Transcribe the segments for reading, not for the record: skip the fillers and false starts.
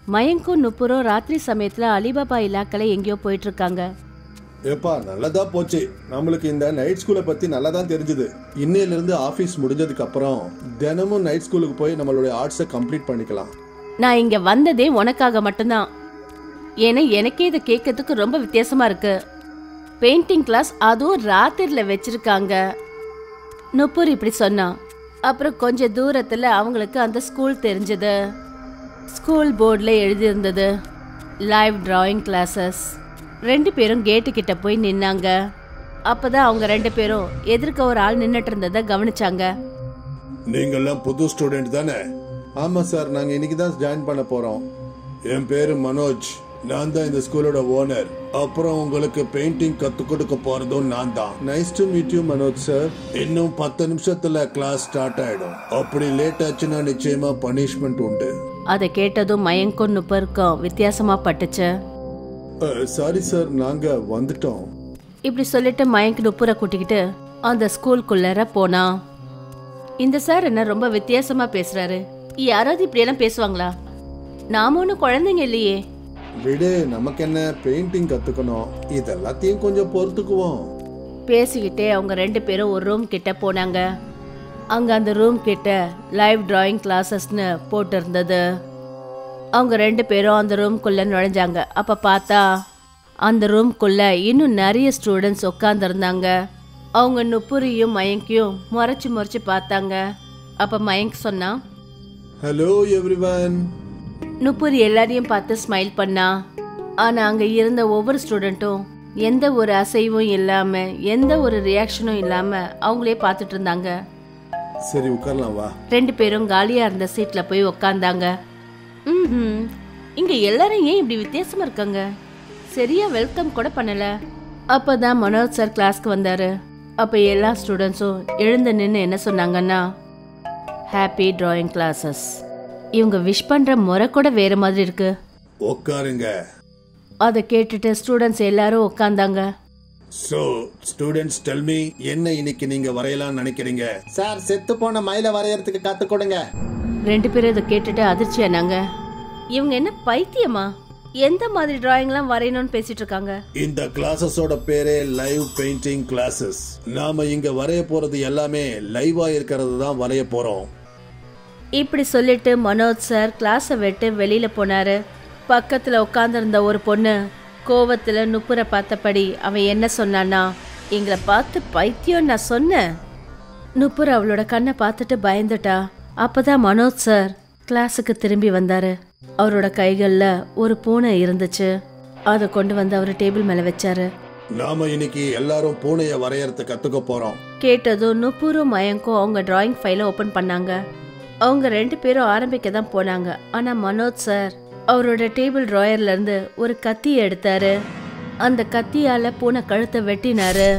மயங்கும் நுப்புரும் ராத்திரி சமயத்துல அலிபாபா இலாக்கல எங்கேயோ போயிட்டு இருக்காங்க. ஏப்பா நல்லதா போச்சு. நம்மளுக்கு இந்த நைட் ஸ்கூலை பத்தி நல்லா தான் தெரிஞ்சது. இன்னையில இருந்து ஆபீஸ் முடிஞ்சதுக்கு அப்புறம் தினமும் நைட் ஸ்கூலுக்கு போய் நம்மளுடைய ஆர்ட்ஸை கம்ப்ளீட் பண்ணிக்கலாம். நான் இங்க வந்ததே உனக்காக மட்டும்தான். ஏன்னா எனக்கே இதை கேட்கறதுக்கு ரொம்ப வித்தியாசமா இருக்கு. பெயிண்டிங் கிளாஸ் அதுவும் ராத்திரில வச்சிருக்காங்க. நுப்பூர் இப்படி சொன்னா. அப்புறம் கொஞ்சம் தூரத்துல அவங்களுக்கு அந்த ஸ்கூல் தெரிஞ்சது. ஸ்கூல் போர்டில் எழுதியிருந்தது லைவ் டிராயிங் கிளாஸஸ். 2 பேரும் கேட்டு கிட்ட போய் நின்னாங்க. அப்பதான் அவங்க 2 பேரும் எதிர்க்க ஒரு ஆள் நின்னுட்டு இருந்ததை கவனிச்சாங்க. நீங்கெல்லாம் புது ஸ்டூடெண்ட் தானே? ஆமா சார், நாங்க இன்னைக்கு தான் ஜாயின் பண்ண போறோம். என் பேரு மனோஜ். நான் தான் இந்த ஸ்கூலோட ஓனர். அப்புறம் உங்களுக்கு பெயிண்டிங் கத்து கொடுக்க போறதும் நான் தான். Nice to meet you Manoj sir. இன்னும் 10 நிமிஷத்துல கிளாஸ் ஸ்டார்ட் ஆயிடும். அப்படி லேட் ஆச்சுன்னா நிச்சயமா பனிஷ்மெண்ட் உண்டு. அதை கேட்டதும் மயங்கும் நுப்பருக்கும் வித்தியாசமா பட்டுச்சு. சாரி சார், நாங்க வந்துட்டோம். இப்படி சொல்லிட்டு மயங்கு நுப்புரை கூட்டிக்கிட்டு அந்த ஸ்கூலுக்குள்ளார போனா. இந்த சார் என்ன ரொம்ப வித்தியாசமா பேசுறாரு. யாராவது இப்படி எல்லாம் பேசுவாங்களா? நாம ஒன்னும் குழந்தைங்க இல்லையே. விடு, நமக்கு என்ன, பெயிண்டிங் கத்துக்கணும். இதெல்லாத்தையும் கொஞ்சம் பொறுத்துக்குவோம். பேசிக்கிட்டே அவங்க 2 பேரும் ஒரு ரூம் கிட்ட போனாங்க. அங்க அந்த ரூம் கிட்ட லைவ் டிராயிங் கிளாஸஸ்னு போட்டு இருந்தது. அவங்க 2 பேரும் அந்த ரூம்குள்ள நுழைஞ்சாங்க. அப்ப பார்த்தா அந்த ரூம்குள்ள இன்னும் நிறைய ஸ்டூடெண்ட்ஸ் உட்காந்துருந்தாங்க. அவங்க நுப்புரியும் மயங்கையும் முறைச்சு முறைச்சு பார்த்தாங்க. அப்ப மயங்க் சொன்னா, ஹலோ எவ்ரிவன். நுப்புரி எல்லாரையும் பார்த்து ஸ்மைல் பண்ணா. ஆனா அங்க இருந்த ஒவ்வொரு ஸ்டூடெண்ட்டும் எந்த ஒரு அசைவும் இல்லாம எந்த ஒரு ரியாக்ஷனும் இல்லாம அவங்களே பார்த்துட்டு இருந்தாங்க. சரி உட்காரலாம் வா. 2 பேரும் காலியா இருந்த சீட்ல போய் உக்காந்தாங்க. இங்க எல்லாரும் ஏன் இப்படி வித்தியாசமா இருக்காங்க? சரியா வெல்கம் கூட பண்ணல. அப்பதான் மனோஜ் சார் கிளாஸ்க்கு வந்தாரு. அப்ப எல்லா ஸ்டூடெண்ட்ஸும் எழுந்து நின்று என்ன சொன்னாங்கன்னா, ஹாப்பி டிராயிங் கிளாஸஸ். இவங்க விஷ் பண்ற முறை கூட வேற மாதிரி இருக்கு. உட்காருங்க. அதை கேட்டுட்டு ஸ்டூடெண்ட்ஸ் எல்லாரும் உட்கார்ந்தாங்க. So, students tell me, என்ன இன்னைக்கு நீங்க வரையலாம் நினைக்கிறீங்க? சார், செத்து போன மயில வரையறதுக்கு கத்து கொடுங்க. 2 பேரும் இதை கேட்டுட்டு அதிர்ச்சியானாங்க. இவங்க என்ன பைத்தியமா? எந்த மாதிரி டிராயிங்லாம் வரையணும்னு பேசிட்டு இருக்காங்க. இந்த கிளாஸஸோட பேரே லைவ் பெயிண்டிங் கிளாஸஸ். நாம இங்க வரைய போறது எல்லாமே லைவா இருக்கிறது தான் வரைய போறோம். இப்படி சொல்லிட்டு மனோஜ் சார் கிளாஸை விட்டு வெளியில போனாரு. பக்கத்துல உட்கார்ந்திருந்த ஒரு பொண்ணு கோவத்துல நுப்புரை பார்த்தபடி அவன் என்ன சொன்னான்னா, எங்களை பார்த்து பைத்தியம் நான் சொன்னேன். நுப்புரை அவளோட கண்ணை பார்த்துட்டு பயந்துட்டா. அப்பதான் மனோஜ் சார் கிளாஸுக்கு திரும்பி வந்தாரு. அவரோட கைகள்ல ஒரு பூனை இருந்துச்சு. அதை கொண்டு வந்து அவர் டேபிள் மேல வச்சாரு. நாம இன்னைக்கு எல்லாரும் பூனைய வரையறத கத்துக்க போறோம். கேட்டதும் நுப்புரும் மயங்கும் அவங்க டிராயிங் ஃபைலை ஓபன் பண்ணாங்க. அவங்க 2 பேரும் ஆரம்பிக்க தான் போனாங்க. ஆனா மனோஜ் சார் அவரோட டேபிள் டிராயர்ல இருந்து ஒரு கத்தி எடுத்தாரு. அந்த கத்தியால பூனை கழுத்தை வெட்டினாரு.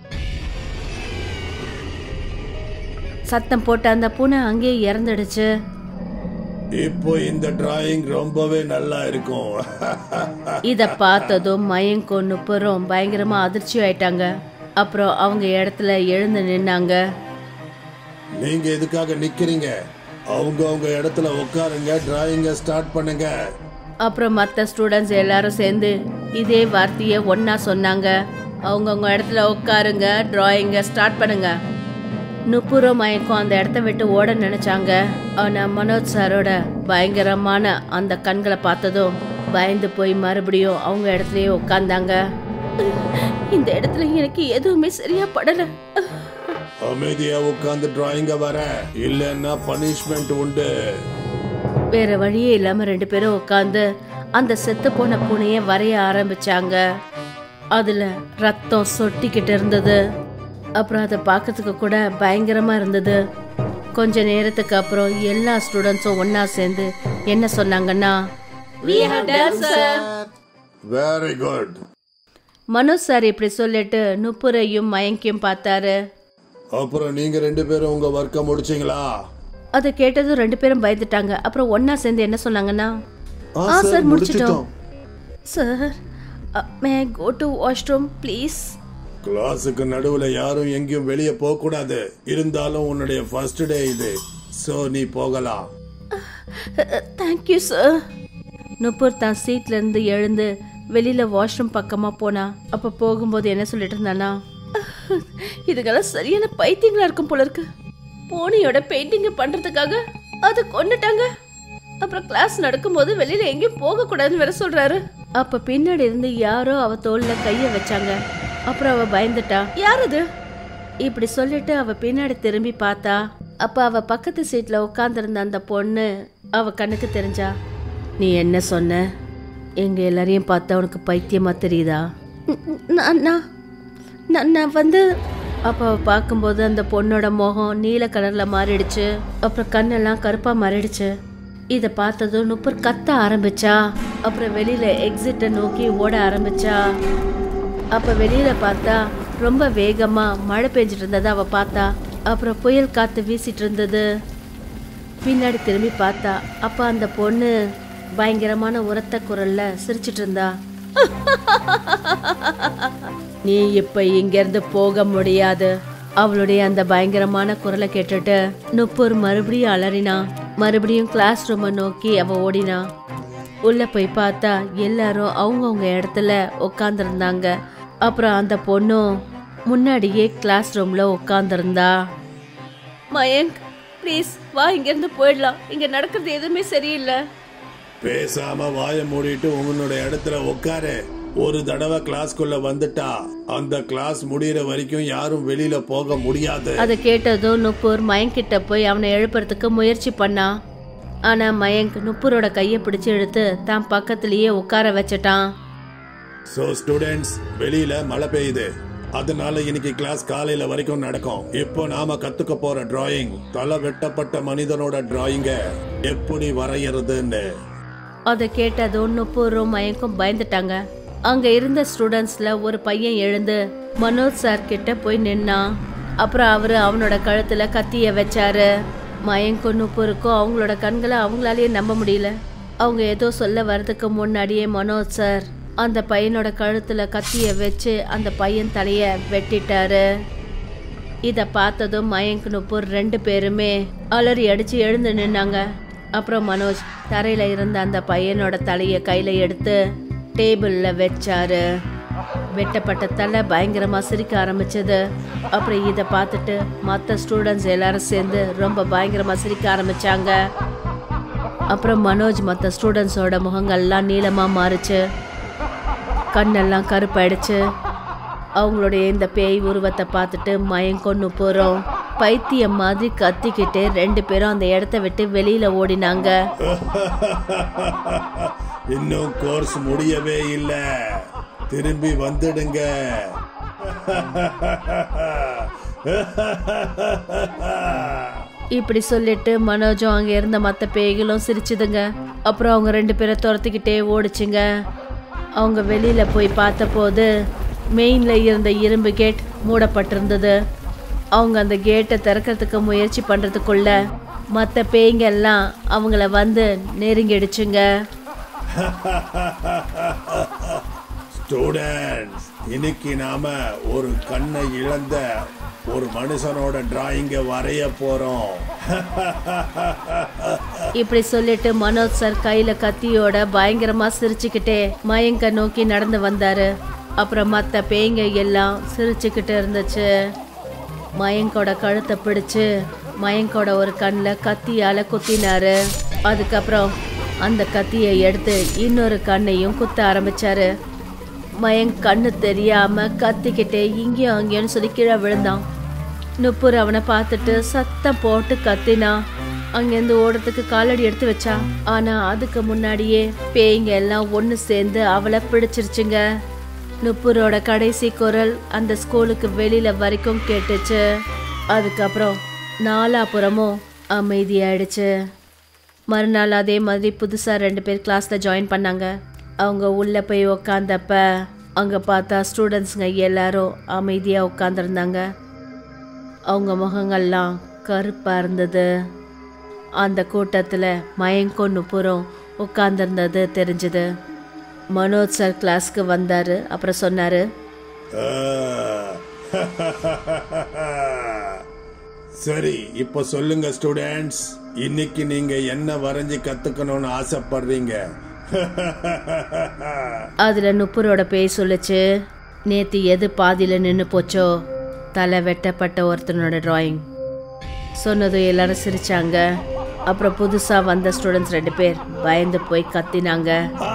சத்தம் போட்ட அந்த பூனை அங்கேயே இறந்துடுச்சு. இப்போ இந்த டிராயிங் ரொம்பவே நல்லா இருக்கும். இத பார்த்ததும் மயங்கும் நுப்பரும் பயங்கரமா அதிர்ச்சி ஆயிட்டாங்க. அப்புறம் அவங்க இடத்துல எழுந்து நின்னாங்க. நீங்க எதுக்காக நிக்கிறீங்க? அவங்க இடத்துல உட்காருங்க, டிராயிங்க ஸ்டார்ட் பண்ணுங்க. அப்புறம் மற்ற ஸ்டூடெண்ட்ஸ் எல்லாரும் சேர்ந்து இதே வார்த்தையை ஒன்னா சொன்னாங்க. அவங்க இடத்துல உட்காருங்க, டிராயிங்க ஸ்டார்ட் பண்ணுங்க. நுப்புரும் மயக்கும் அந்த இடத்த விட்டு ஓட நினைச்சாங்க. ஆனா மனோஜ் சாரோட பயங்கரமான அந்த கண்களை பார்த்ததும் பயந்து போய் மறுபடியும் அவங்க இடத்துலயே உட்கார்ந்தாங்க. இந்த இடத்துல எனக்கு எதுவுமே சரியா படல. அமைதியா உட்கார்ந்து டிராயிங்க வர, இல்லன்னா பனிஷ்மெண்ட் உண்டு. வேற வழியே இல்லாம 2 பேரும் உட்கார்ந்து அந்த செத்து போன பூனைய வரைய ஆரம்பிச்சாங்க. அதுல ரத்தம் சொட்டிக்கிட்டு இருந்தது. அப்புறம் அதை பார்க்கறதுக்கு கூட பயங்கரமா இருந்தது. கொஞ்ச நேரத்துக்கு அப்புறம் எல்லா ஸ்டூடெண்ட்ஸும் ஒன்னா சேர்ந்து என்ன சொன்னாங்கன்னா, we have done sir. Very good. Manoj sir இப்படி சொல்லிட்டு நுப்புரையும் மயங்கியும் பார்த்தாரு. அப்புறம் நீங்க 2 பேரும் உங்க வர்க்க முடிச்சீங்களா? அதை கேட்டதும் 2 பேரும் பயந்துட்டாங்க. அப்புறம் ஒன்னா சேர்ந்து என்ன சொன்னாங்கன்னா, சார் முடிச்சிட்டோம். Sir, may I go to washroom please? கிளாஸுக்கு நடுவுல யாரும் எங்கேயும் வெளியே போக கூடாது. இருந்தாலும் உன்னுடைய ஃபர்ஸ்ட் டே இது, சோ நீ போகலாம். Thank you sir. நுப்பூர் தான் சீட்ல இருந்து எழுந்து வெளியில வாஷ்ரூம் பக்கமா போனா. அப்ப போகும்போது என்ன சொல்லிட்டு இருந்தானா, இதுக்கெல்லாம் சரியான பைத்தியங்களா இருக்கும் போல இருக்கு. போனியோட பெயிண்டிங் பண்றதுக்காக அதை கொண்டுட்டாங்க. அப்புறம் கிளாஸ் நடக்கும்போது வெளியில எங்கேயும் போக கூடாதுன்னு வேற சொல்றாரு. அப்ப பின்னாடி இருந்து யாரோ அவ தோல்ல கைய வச்சாங்க. அப்புறம் அவ பயந்துட்டா. யாரது இப்படி சொல்லிட்டு அவ பின்னாடி திரும்பி பார்த்தா. அப்ப அவ பக்கத்து சீட்ல உட்கார்ந்திருந்த அந்த பொண்ணு அவ கண்ணுக்கு தெரிஞ்சா. நீ என்ன சொன்ன? எங்க எல்லாரையும் பார்த்தா உனக்கு பைத்தியமா தெரியுதா? நான் வந்து அப்ப அவ பார்க்கும்போது அந்த பொண்ணோட முகம் நீல கலர்ல மாறிடுச்சு. அப்புறம் கண்ணெல்லாம் கருப்பா மாறிடுச்சு. இத பார்த்ததும் நுப்பர் கத்த ஆரம்பிச்சா. அப்புறம் வெளியில எக்ஸிட்ட நோக்கி ஓட ஆரம்பிச்சா. அப்ப வெளியில பார்த்தா ரொம்ப வேகமா மழை பெஞ்சிட்டு இருந்ததை அவ பார்த்தா. அப்புறம் புயல் காத்து வீசிட்டு இருந்தது. பின்னாடி திரும்பி பார்த்தா. அப்ப அந்த பொண்ணு பயங்கரமான உரத்த குரல்ல சிரிச்சிட்டு இருந்தா. நீ இப்ப இங்க இருந்து போக முடியாது. அவளுடைய அந்த பயங்கரமான குரலை கேட்டுட்டு நுப்பூர் மறுபடியும் அலறினா. மறுபடியும் கிளாஸ் ரூமை நோக்கி அவ ஓடினா. உள்ள போய் பார்த்தா எல்லாரும் அவங்கவுங்க இடத்துல உட்காந்துருந்தாங்க. அப்புறம் அந்த பொண்ணும் முன்னாடியே கிளாஸ் ரூம்ல உட்காந்துருந்தா. மயங்க், ப்ளீஸ் வா, இங்க இருந்து போயிடலாம். இங்க நடக்கிறது எதுவுமே சரியில்லை. பேசாம வாய மூடிட்டு உன்னோட இடத்துல உட்காரு. ஒரு தடவை கிளாஸ்க்குள்ள வந்துட்டா அந்த கிளாஸ் முடியற வரைக்கும் யாரும் வெளியில போக முடியாது. அதை கேட்டதும் நுப்பூர் மயங்க் கிட்ட போய் அவனை எழுப்புறதுக்கு முயற்சி பண்ணா. ஆனா மயங்க் நுப்பூரோட கைய பிடிச்சு எடுத்து தான் பக்கத்திலேயே உட்கார வச்சிட்டான். சோ ஸ்டூடெண்ட்ஸ், வெளியில மழை பெய்யுது. அதனால இன்னைக்கு கிளாஸ் காலையில வரைக்கும் நடக்கும். இப்போ நாம கத்துக்க போற டிராயிங் தலை வெட்டப்பட்ட மனிதனோட டிராயிங்க எப்படி வரையறதுன்னு. அதை கேட்டதும் நுப்பூரும் மயங்கும் பயந்துட்டாங்க. அங்க இருந்த ஸ்டூடெண்ட்ஸ்ல ஒரு பையன் எழுந்து மனோஜ் சார் கிட்ட போய் நின்னான். அப்புறம் அவரு அவனோட கழுத்துல கத்திய வச்சாரு. மயங்கும் நுப்பூருக்கும் அவங்களோட கண்களை அவங்களாலேயே நம்ப முடியல. அவங்க ஏதோ சொல்ல வர்றதுக்கு முன்னாடியே மனோஜ் சார் அந்த பையனோட கழுத்துல கத்திய வச்சு அந்த பையன் தலைய வெட்டிட்டாரு. இத பார்த்ததும் மயங்க் நுப்பூர் 2 பேருமே அலறி அடிச்சு எழுந்து நின்னாங்க. அப்புறம் மனோஜ் தரையில இருந்த அந்த பையனோட தலைய கையில எடுத்து டேபிள்ல வச்சாரு. வெட்டப்பட்ட தலை பயங்கரமா சிரிக்க ஆரம்பிச்சது. அப்புறம் இத பார்த்துட்டு மற்ற ஸ்டூடெண்ட்ஸ் எல்லாரும் சேர்ந்து ரொம்ப பயங்கரமா சிரிக்க ஆரம்பிச்சாங்க. அப்புறம் மனோஜ் மற்ற ஸ்டூடெண்ட்ஸோட முகங்கள்லாம் நீளமா மாறுச்சு. கண்ணெல்லாம் கருப்பாயிடுச்சு. அவங்களுடைய இந்த பேய் உருவத்தை பார்த்துட்டு மயங்கும் நுப்பூரும் பைத்தியம் மாதிரி கத்திக்கிட்டு 2 பேரும் அந்த இடத்த விட்டு வெளியில ஓடினாங்க. இன்னும் கோர்ஸ் முடியவே இல்ல, திரும்பி வந்துடுங்க. இப்படி சொல்லிட்டு மனோஜும் அங்க இருந்த மற்ற பேய்களும் சிரிச்சுதுங்க. அப்புறம் அவங்க 2 பேரை துரத்திக்கிட்டே ஓடிச்சுங்க. அவங்க வெளியில போய் பார்த்த போது மெயின்ல இருந்த இரும்பு கேட் மூடப்பட்டிருந்தது. அவங்க அந்த கேட்டை திறக்கிறதுக்கு முயற்சி பண்றதுக்குள்ள மற்ற பேய்ங்க எல்லாம் அவங்கள வந்து நெருங்கிடுச்சுங்க. ஸ்டூடெண்ட்ஸ், இன்னைக்கு நாம ஒரு கண்ணை இழந்த ஒரு மனுஷனோட டிராயிங்க வரைய போறோம். இப்படி சொல்லிட்டு மனோஜ் சார் கையில கத்தியோட பயங்கரமா சிரிச்சுக்கிட்டே மயங்க நோக்கி நடந்து வந்தாரு. அப்புறம் மற்ற பேய்ங்க எல்லாம் சிரிச்சுக்கிட்டு இருந்துச்சு. மயங்கோட கழுத்தை பிடிச்சு மயங்கோட ஒரு கண்ணில் கத்தியால குத்தினாரு. அதுக்கப்புறம் அந்த கத்தியை எடுத்து இன்னொரு கண்ணையும் குத்த ஆரம்பிச்சாரு. மயங்க் கண்ணு தெரியாம கத்திக்கிட்டே இங்கேயும் அங்கேயும் சொல்லி கீழே விழுந்தான். நுப்பூர் அவனை பார்த்துட்டு சத்தம் போட்டு கத்தினா. அங்கேருந்து ஓடுறதுக்கு காலடி எடுத்து வச்சா. ஆனா அதுக்கு முன்னாடியே பேய்ங்க எல்லாம் ஒன்று சேர்ந்து அவளை பிடிச்சிருச்சுங்க. நுப்பூரோட கடைசி குரல் அந்த ஸ்கூலுக்கு வெளியில வரைக்கும் கேட்டுச்சு. அதுக்கப்புறம் நாலாபுறமும் அமைதியாயிடுச்சு. மறுநாள் அதே மாதிரி புதுசா 2 பேர் கிளாஸ்ல ஜாயின் பண்ணாங்க. அவங்க உள்ள போய் உக்காந்தப்ப அங்க பார்த்தா ஸ்டூடெண்ட்ஸுங்க எல்லாரும் அமைதியா உட்காந்துருந்தாங்க. அவங்க முகங்கள்லாம் கருப்பா இருந்தது. அந்த கூட்டத்துல மயங்கும் நுப்பூரும் உட்கார்ந்துருந்தது தெரிஞ்சது. மனோஜ் சார் கிளாஸ்க்கு வந்தாரு. அப்புறம் சொன்னாரு, சரி, இப்ப சொல்லுங்க ஸ்டூடெண்ட்ஸ், இன்னைக்கு நீங்க என்ன வரைஞ்சி கத்துக்கணும்னு ஆசைப்படுறீங்க? அதுல நுப்புரோட பேய் சொல்லுச்சு, நேத்து எது பாதியில நின்னு போச்சோ தலை வெட்டப்பட்ட ஒருத்தனோட டிராயிங். சொன்னதும் எல்லாரும் சிரிச்சாங்க. அப்புறம் புதுசா வந்த ஸ்டூடெண்ட்ஸ் 2 பேர் பயந்து போய் கத்தினாங்க.